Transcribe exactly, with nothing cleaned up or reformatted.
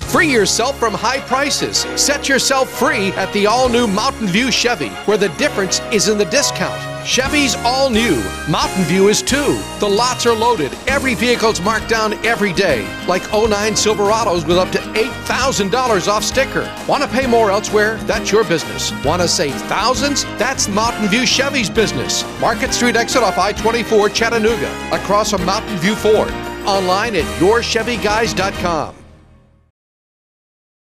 Free yourself from high prices. Set yourself free at the all-new Mountain View Chevy, where the difference is in the discount. Chevy's all new. Mountain View is too. The lots are loaded. Every vehicle's marked down every day. Like oh nine Silverados with up to eight thousand dollars off sticker. Want to pay more elsewhere? That's your business. Want to save thousands? That's Mountain View Chevy's business. Market Street exit off I twenty-four, Chattanooga. Across from Mountain View Ford. Online at your chevy guys dot com.